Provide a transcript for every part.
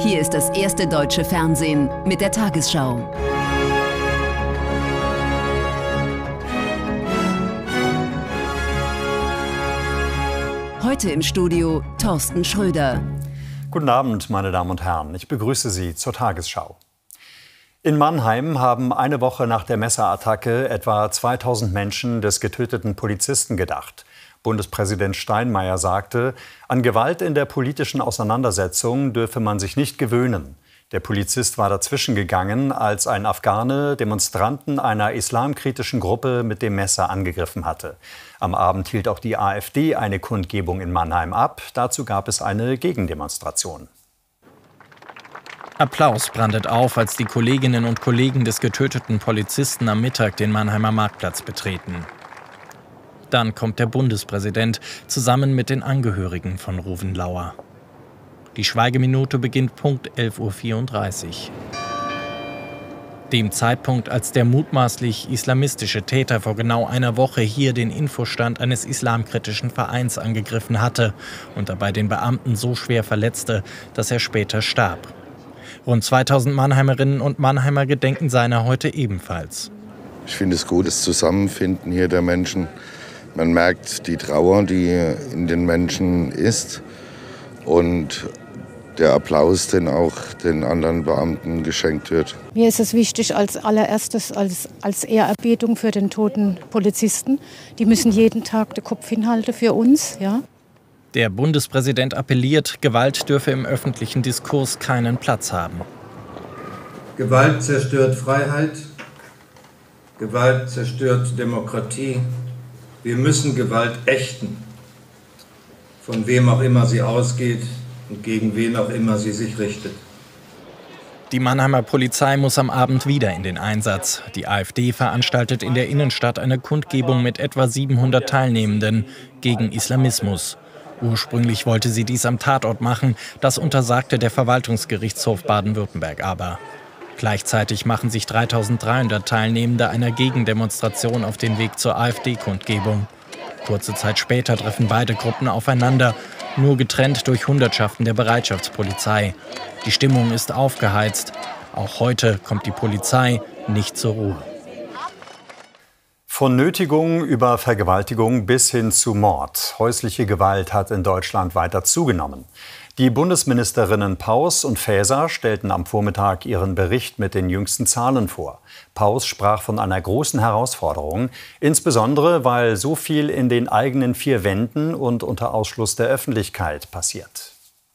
Hier ist das erste deutsche Fernsehen mit der Tagesschau. Heute im Studio Thorsten Schröder. Guten Abend, meine Damen und Herren. Ich begrüße Sie zur Tagesschau. In Mannheim haben eine Woche nach der Messerattacke etwa 2000 Menschen des getöteten Polizisten gedacht. Bundespräsident Steinmeier sagte, an Gewalt in der politischen Auseinandersetzung dürfe man sich nicht gewöhnen. Der Polizist war dazwischen gegangen, als ein Afghane Demonstranten einer islamkritischen Gruppe mit dem Messer angegriffen hatte. Am Abend hielt auch die AfD eine Kundgebung in Mannheim ab. Dazu gab es eine Gegendemonstration. Applaus brandet auf, als die Kolleginnen und Kollegen des getöteten Polizisten am Mittag den Mannheimer Marktplatz betreten. Dann kommt der Bundespräsident zusammen mit den Angehörigen von Ruven Lauer. Die Schweigeminute beginnt Punkt 11:34 Uhr. Dem Zeitpunkt, als der mutmaßlich islamistische Täter vor genau einer Woche hier den Infostand eines islamkritischen Vereins angegriffen hatte und dabei den Beamten so schwer verletzte, dass er später starb. Rund 2000 Mannheimerinnen und Mannheimer gedenken seiner heute ebenfalls. Ich finde es gut, das Zusammenfinden hier der Menschen. Man merkt die Trauer, die in den Menschen ist, und der Applaus, den auch den anderen Beamten geschenkt wird. Mir ist es wichtig als allererstes als Ehrerbietung für den toten Polizisten. Die müssen jeden Tag den Kopf hinhalten für uns, ja. Der Bundespräsident appelliert, Gewalt dürfe im öffentlichen Diskurs keinen Platz haben. Gewalt zerstört Freiheit, Gewalt zerstört Demokratie. Wir müssen Gewalt ächten, von wem auch immer sie ausgeht und gegen wen auch immer sie sich richtet. Die Mannheimer Polizei muss am Abend wieder in den Einsatz. Die AfD veranstaltet in der Innenstadt eine Kundgebung mit etwa 700 Teilnehmenden gegen Islamismus. Ursprünglich wollte sie dies am Tatort machen, das untersagte der Verwaltungsgerichtshof Baden-Württemberg aber. Gleichzeitig machen sich 3300 Teilnehmende einer Gegendemonstration auf den Weg zur AfD-Kundgebung. Kurze Zeit später treffen beide Gruppen aufeinander, nur getrennt durch Hundertschaften der Bereitschaftspolizei. Die Stimmung ist aufgeheizt. Auch heute kommt die Polizei nicht zur Ruhe. Von Nötigung über Vergewaltigung bis hin zu Mord. Häusliche Gewalt hat in Deutschland weiter zugenommen. Die Bundesministerinnen Paus und Faeser stellten am Vormittag ihren Bericht mit den jüngsten Zahlen vor. Paus sprach von einer großen Herausforderung, insbesondere weil so viel in den eigenen vier Wänden und unter Ausschluss der Öffentlichkeit passiert.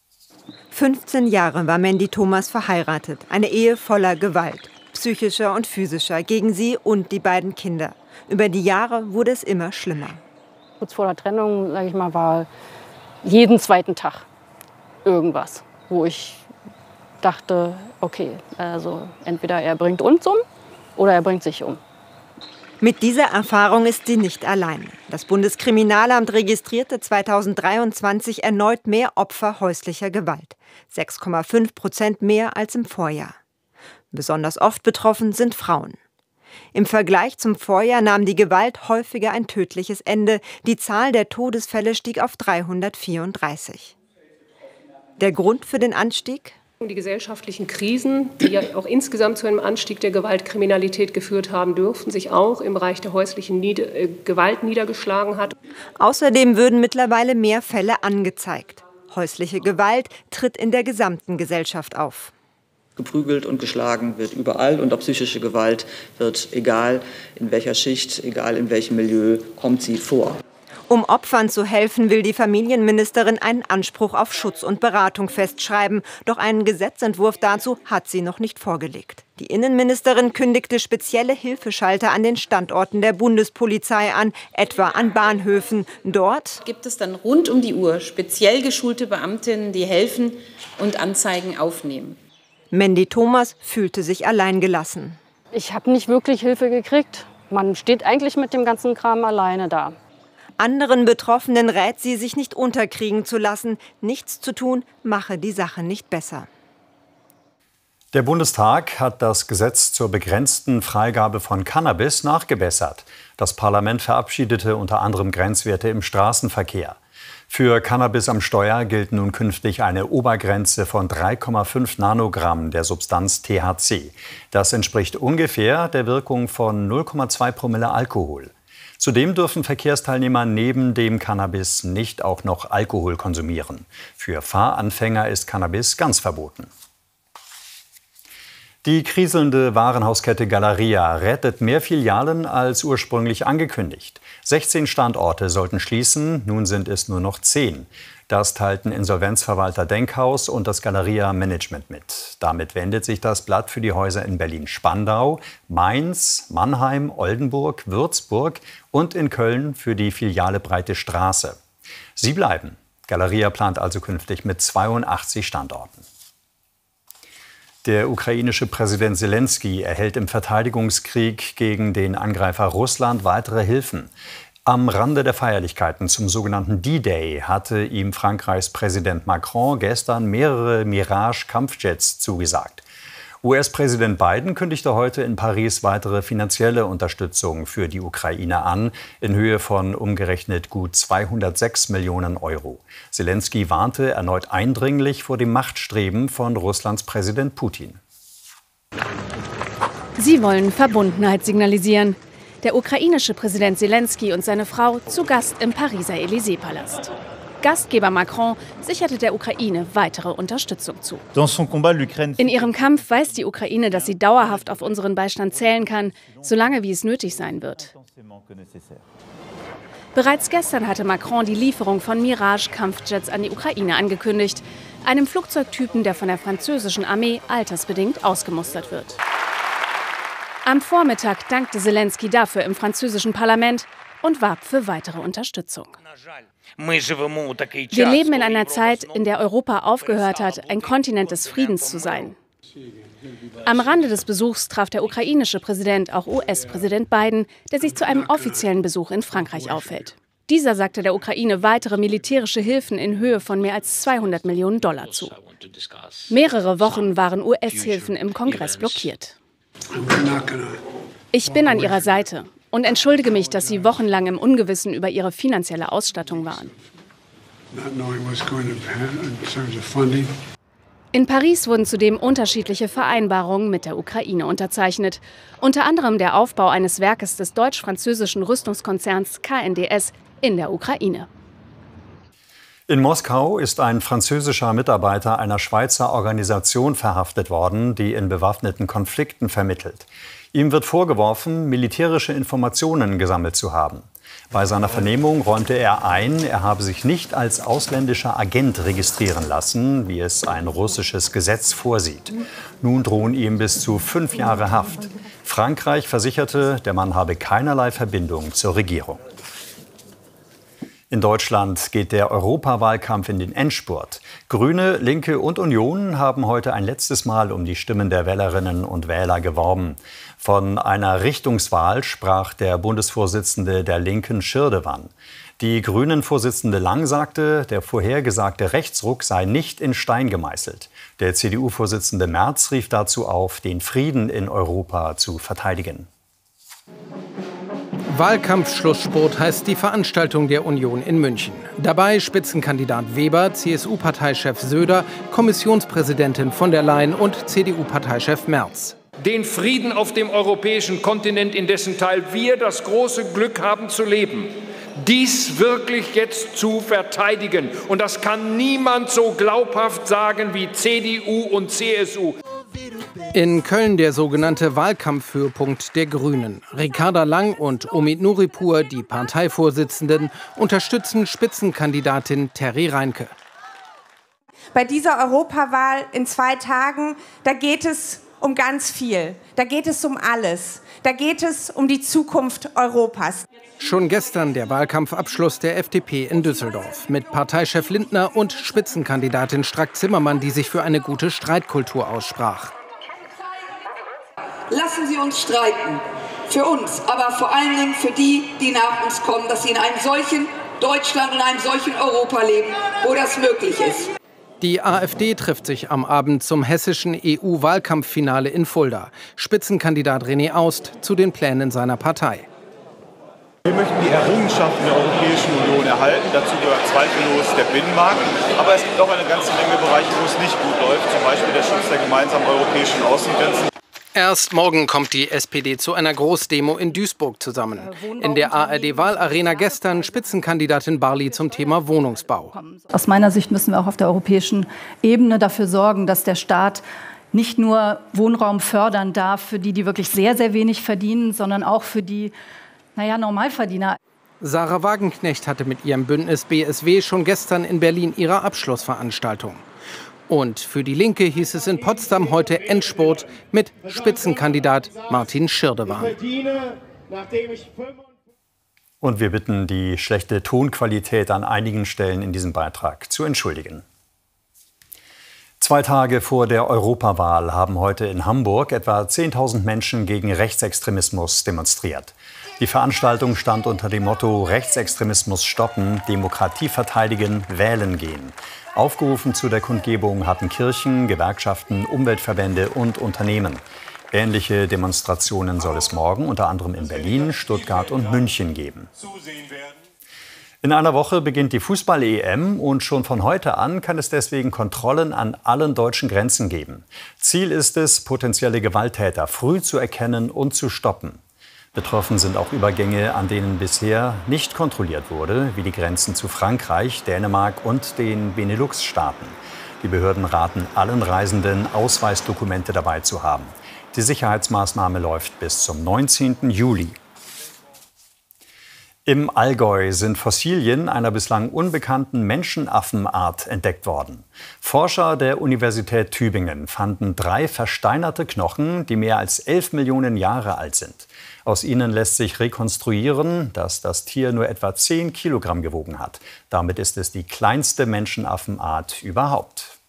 15 Jahre war Mandy Thomas verheiratet. Eine Ehe voller Gewalt, psychischer und physischer, gegen sie und die beiden Kinder. Über die Jahre wurde es immer schlimmer. Kurz vor der Trennung, sage ich mal, war jeden zweiten Tag irgendwas, wo ich dachte, okay, also entweder er bringt uns um oder er bringt sich um. Mit dieser Erfahrung ist sie nicht allein. Das Bundeskriminalamt registrierte 2023 erneut mehr Opfer häuslicher Gewalt. 6,5% mehr als im Vorjahr. Besonders oft betroffen sind Frauen. Im Vergleich zum Vorjahr nahm die Gewalt häufiger ein tödliches Ende. Die Zahl der Todesfälle stieg auf 334. Der Grund für den Anstieg? Die gesellschaftlichen Krisen, die ja auch insgesamt zu einem Anstieg der Gewaltkriminalität geführt haben dürften, sich auch im Bereich der häuslichen Gewalt niedergeschlagen hat. Außerdem würden mittlerweile mehr Fälle angezeigt. Häusliche Gewalt tritt in der gesamten Gesellschaft auf. Geprügelt und geschlagen wird überall, und auch psychische Gewalt wird, egal in welcher Schicht, egal in welchem Milieu, kommt sie vor. Um Opfern zu helfen, will die Familienministerin einen Anspruch auf Schutz und Beratung festschreiben. Doch einen Gesetzentwurf dazu hat sie noch nicht vorgelegt. Die Innenministerin kündigte spezielle Hilfeschalter an den Standorten der Bundespolizei an, etwa an Bahnhöfen. Dort gibt es dann rund um die Uhr speziell geschulte Beamtinnen, die helfen und Anzeigen aufnehmen. Mandy Thomas fühlte sich alleingelassen. Ich habe nicht wirklich Hilfe gekriegt. Man steht eigentlich mit dem ganzen Kram alleine da. Anderen Betroffenen rät sie, sich nicht unterkriegen zu lassen. Nichts zu tun, mache die Sache nicht besser. Der Bundestag hat das Gesetz zur begrenzten Freigabe von Cannabis nachgebessert. Das Parlament verabschiedete unter anderem Grenzwerte im Straßenverkehr. Für Cannabis am Steuer gilt nun künftig eine Obergrenze von 3,5 Nanogramm der Substanz THC. Das entspricht ungefähr der Wirkung von 0,2 Promille Alkohol. Zudem dürfen Verkehrsteilnehmer neben dem Cannabis nicht auch noch Alkohol konsumieren. Für Fahranfänger ist Cannabis ganz verboten. Die kriselnde Warenhauskette Galeria rettet mehr Filialen als ursprünglich angekündigt. 16 Standorte sollten schließen, nun sind es nur noch 10. Das teilten Insolvenzverwalter Denkhaus und das Galeria Management mit. Damit wendet sich das Blatt für die Häuser in Berlin-Spandau, Mainz, Mannheim, Oldenburg, Würzburg und in Köln für die Filiale Breite Straße. Sie bleiben. Galeria plant also künftig mit 82 Standorten. Der ukrainische Präsident Selenskyj erhält im Verteidigungskrieg gegen den Angreifer Russland weitere Hilfen. Am Rande der Feierlichkeiten zum sogenannten D-Day hatte ihm Frankreichs Präsident Macron gestern mehrere Mirage-Kampfjets zugesagt. US-Präsident Biden kündigte heute in Paris weitere finanzielle Unterstützung für die Ukraine an, in Höhe von umgerechnet gut 206 Millionen Euro. Selenskyj warnte erneut eindringlich vor dem Machtstreben von Russlands Präsident Putin. Sie wollen Verbundenheit signalisieren. Der ukrainische Präsident Selenskyj und seine Frau zu Gast im Pariser Élysée-Palast. Gastgeber Macron sicherte der Ukraine weitere Unterstützung zu. In ihrem Kampf weiß die Ukraine, dass sie dauerhaft auf unseren Beistand zählen kann, solange wie es nötig sein wird. Bereits gestern hatte Macron die Lieferung von Mirage-Kampfjets an die Ukraine angekündigt, einem Flugzeugtypen, der von der französischen Armee altersbedingt ausgemustert wird. Am Vormittag dankte Selenskyj dafür im französischen Parlament und warb für weitere Unterstützung. Wir leben in einer Zeit, in der Europa aufgehört hat, ein Kontinent des Friedens zu sein. Am Rande des Besuchs traf der ukrainische Präsident auch US-Präsident Biden, der sich zu einem offiziellen Besuch in Frankreich aufhält. Dieser sagte der Ukraine weitere militärische Hilfen in Höhe von mehr als 200 Millionen Dollar zu. Mehrere Wochen waren US-Hilfen im Kongress blockiert. Ich bin an Ihrer Seite und entschuldige mich, dass Sie wochenlang im Ungewissen über Ihre finanzielle Ausstattung waren. In Paris wurden zudem unterschiedliche Vereinbarungen mit der Ukraine unterzeichnet. Unter anderem der Aufbau eines Werkes des deutsch-französischen Rüstungskonzerns KNDS in der Ukraine. In Moskau ist ein französischer Mitarbeiter einer Schweizer Organisation verhaftet worden, die in bewaffneten Konflikten vermittelt. Ihm wird vorgeworfen, militärische Informationen gesammelt zu haben. Bei seiner Vernehmung räumte er ein, er habe sich nicht als ausländischer Agent registrieren lassen, wie es ein russisches Gesetz vorsieht. Nun drohen ihm bis zu 5 Jahre Haft. Frankreich versicherte, der Mann habe keinerlei Verbindung zur Regierung. In Deutschland geht der Europawahlkampf in den Endspurt. Grüne, Linke und Union haben heute ein letztes Mal um die Stimmen der Wählerinnen und Wähler geworben. Von einer Richtungswahl sprach der Bundesvorsitzende der Linken Schirdewan. Die Grünen-Vorsitzende Lang sagte, der vorhergesagte Rechtsruck sei nicht in Stein gemeißelt. Der CDU-Vorsitzende Merz rief dazu auf, den Frieden in Europa zu verteidigen. Wahlkampfschlussspurt heißt die Veranstaltung der Union in München. Dabei Spitzenkandidat Weber, CSU-Parteichef Söder, Kommissionspräsidentin von der Leyen und CDU-Parteichef Merz. Den Frieden auf dem europäischen Kontinent, in dessen Teil wir das große Glück haben zu leben, dies wirklich jetzt zu verteidigen. Und das kann niemand so glaubhaft sagen wie CDU und CSU. In Köln der sogenannte Wahlkampfhöhepunkt der Grünen. Ricarda Lang und Omid Nuripur, die Parteivorsitzenden, unterstützen Spitzenkandidatin Terry Reinke. Bei dieser Europawahl in 2 Tagen, da geht es um ganz viel. Da geht es um alles. Da geht es um die Zukunft Europas. Schon gestern der Wahlkampfabschluss der FDP in Düsseldorf mit Parteichef Lindner und Spitzenkandidatin Strack-Zimmermann, die sich für eine gute Streitkultur aussprach. Lassen Sie uns streiten. Für uns, aber vor allen Dingen für die, die nach uns kommen, dass sie in einem solchen Deutschland und einem solchen Europa leben, wo das möglich ist. Die AfD trifft sich am Abend zum hessischen EU-Wahlkampffinale in Fulda. Spitzenkandidat René Aust zu den Plänen seiner Partei. Wir möchten die Errungenschaften der Europäischen Union erhalten. Dazu gehört zweifellos der Binnenmarkt. Aber es gibt auch eine ganze Menge Bereiche, wo es nicht gut läuft. Zum Beispiel der Schutz der gemeinsamen europäischen Außengrenzen. Erst morgen kommt die SPD zu einer Großdemo in Duisburg zusammen. In der ARD-Wahlarena gestern Spitzenkandidatin Barley zum Thema Wohnungsbau. Aus meiner Sicht müssen wir auch auf der europäischen Ebene dafür sorgen, dass der Staat nicht nur Wohnraum fördern darf für die, die wirklich sehr, sehr wenig verdienen, sondern auch für die, Normalverdiener. Sarah Wagenknecht hatte mit ihrem Bündnis BSW schon gestern in Berlin ihre Abschlussveranstaltung. Und für die Linke hieß es in Potsdam heute Endspurt mit Spitzenkandidat Martin Schirdewan. Und wir bitten, die schlechte Tonqualität an einigen Stellen in diesem Beitrag zu entschuldigen. 2 Tage vor der Europawahl haben heute in Hamburg etwa 10.000 Menschen gegen Rechtsextremismus demonstriert. Die Veranstaltung stand unter dem Motto Rechtsextremismus stoppen, Demokratie verteidigen, wählen gehen. Aufgerufen zu der Kundgebung hatten Kirchen, Gewerkschaften, Umweltverbände und Unternehmen. Ähnliche Demonstrationen soll es morgen unter anderem in Berlin, Stuttgart und München geben. In einer Woche beginnt die Fußball-EM und schon von heute an kann es deswegen Kontrollen an allen deutschen Grenzen geben. Ziel ist es, potenzielle Gewalttäter früh zu erkennen und zu stoppen. Betroffen sind auch Übergänge, an denen bisher nicht kontrolliert wurde, wie die Grenzen zu Frankreich, Dänemark und den Benelux-Staaten. Die Behörden raten allen Reisenden, Ausweisdokumente dabei zu haben. Die Sicherheitsmaßnahme läuft bis zum 19. Juli. Im Allgäu sind Fossilien einer bislang unbekannten Menschenaffenart entdeckt worden. Forscher der Universität Tübingen fanden 3 versteinerte Knochen, die mehr als 11 Millionen Jahre alt sind. Aus ihnen lässt sich rekonstruieren, dass das Tier nur etwa 10 Kilogramm gewogen hat. Damit ist es die kleinste Menschenaffenart überhaupt.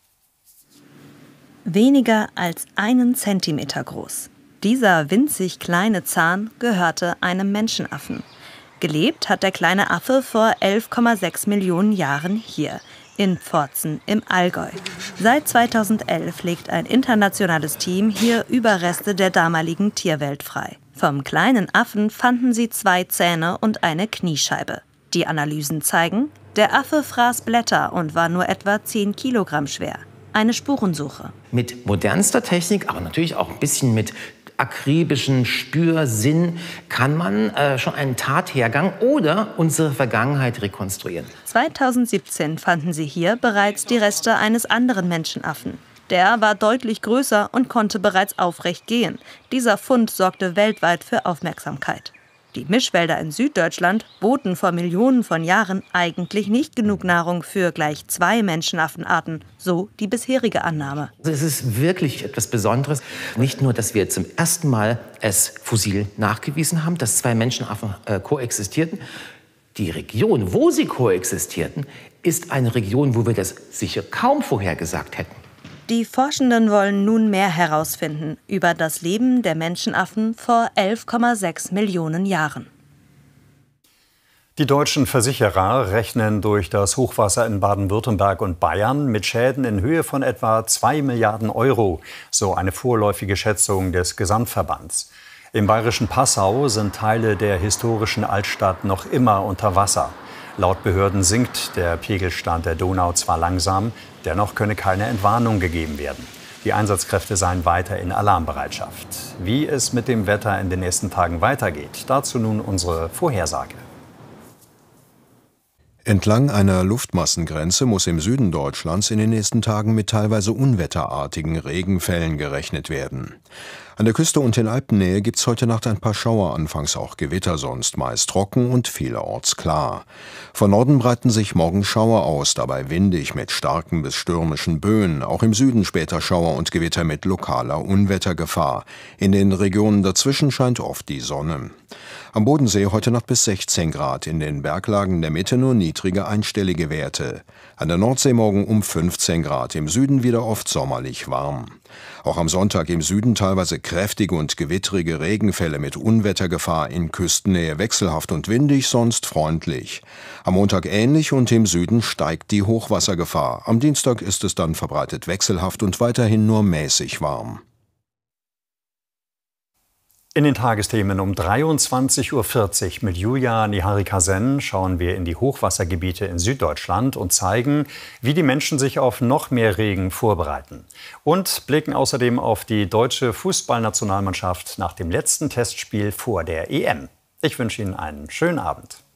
Weniger als 1 Zentimeter groß. Dieser winzig kleine Zahn gehörte einem Menschenaffen. Gelebt hat der kleine Affe vor 11,6 Millionen Jahren hier, in Pforzen im Allgäu. Seit 2011 legt ein internationales Team hier Überreste der damaligen Tierwelt frei. Vom kleinen Affen fanden sie 2 Zähne und eine Kniescheibe. Die Analysen zeigen, der Affe fraß Blätter und war nur etwa 10 Kilogramm schwer. Eine Spurensuche. Mit modernster Technik, aber natürlich auch ein bisschen mit akribischen Spürsinn kann man schon einen Tathergang oder unsere Vergangenheit rekonstruieren. 2017 fanden sie hier bereits die Reste eines anderen Menschenaffen. Der war deutlich größer und konnte bereits aufrecht gehen. Dieser Fund sorgte weltweit für Aufmerksamkeit. Die Mischwälder in Süddeutschland boten vor Millionen von Jahren eigentlich nicht genug Nahrung für gleich 2 Menschenaffenarten, so die bisherige Annahme. Es ist wirklich etwas Besonderes. Nicht nur, dass wir zum ersten Mal es fossil nachgewiesen haben, dass 2 Menschenaffen koexistierten. Die Region, wo sie koexistierten, ist eine Region, wo wir das sicher kaum vorhergesagt hätten. Die Forschenden wollen nun mehr herausfinden über das Leben der Menschenaffen vor 11,6 Millionen Jahren. Die deutschen Versicherer rechnen durch das Hochwasser in Baden-Württemberg und Bayern mit Schäden in Höhe von etwa 2 Milliarden Euro, so eine vorläufige Schätzung des Gesamtverbands. Im bayerischen Passau sind Teile der historischen Altstadt noch immer unter Wasser. Laut Behörden sinkt der Pegelstand der Donau zwar langsam, dennoch könne keine Entwarnung gegeben werden. Die Einsatzkräfte seien weiter in Alarmbereitschaft. Wie es mit dem Wetter in den nächsten Tagen weitergeht, dazu nun unsere Vorhersage. Entlang einer Luftmassengrenze muss im Süden Deutschlands in den nächsten Tagen mit teilweise unwetterartigen Regenfällen gerechnet werden. An der Küste und in Alpennähe gibt es heute Nacht ein paar Schauer, anfangs auch Gewitter, sonst meist trocken und vielerorts klar. Von Norden breiten sich morgen Schauer aus, dabei windig mit starken bis stürmischen Böen. Auch im Süden später Schauer und Gewitter mit lokaler Unwettergefahr. In den Regionen dazwischen scheint oft die Sonne. Am Bodensee heute Nacht bis 16 Grad, in den Berglagen der Mitte nur niedrige einstellige Werte. An der Nordsee morgen um 15 Grad, im Süden wieder oft sommerlich warm. Auch am Sonntag im Süden teilweise kräftige und gewittrige Regenfälle mit Unwettergefahr, in Küstennähe wechselhaft und windig, sonst freundlich. Am Montag ähnlich und im Süden steigt die Hochwassergefahr. Am Dienstag ist es dann verbreitet wechselhaft und weiterhin nur mäßig warm. In den Tagesthemen um 23:40 Uhr mit Julia Niharika-Sen schauen wir in die Hochwassergebiete in Süddeutschland und zeigen, wie die Menschen sich auf noch mehr Regen vorbereiten. Und blicken außerdem auf die deutsche Fußballnationalmannschaft nach dem letzten Testspiel vor der EM. Ich wünsche Ihnen einen schönen Abend.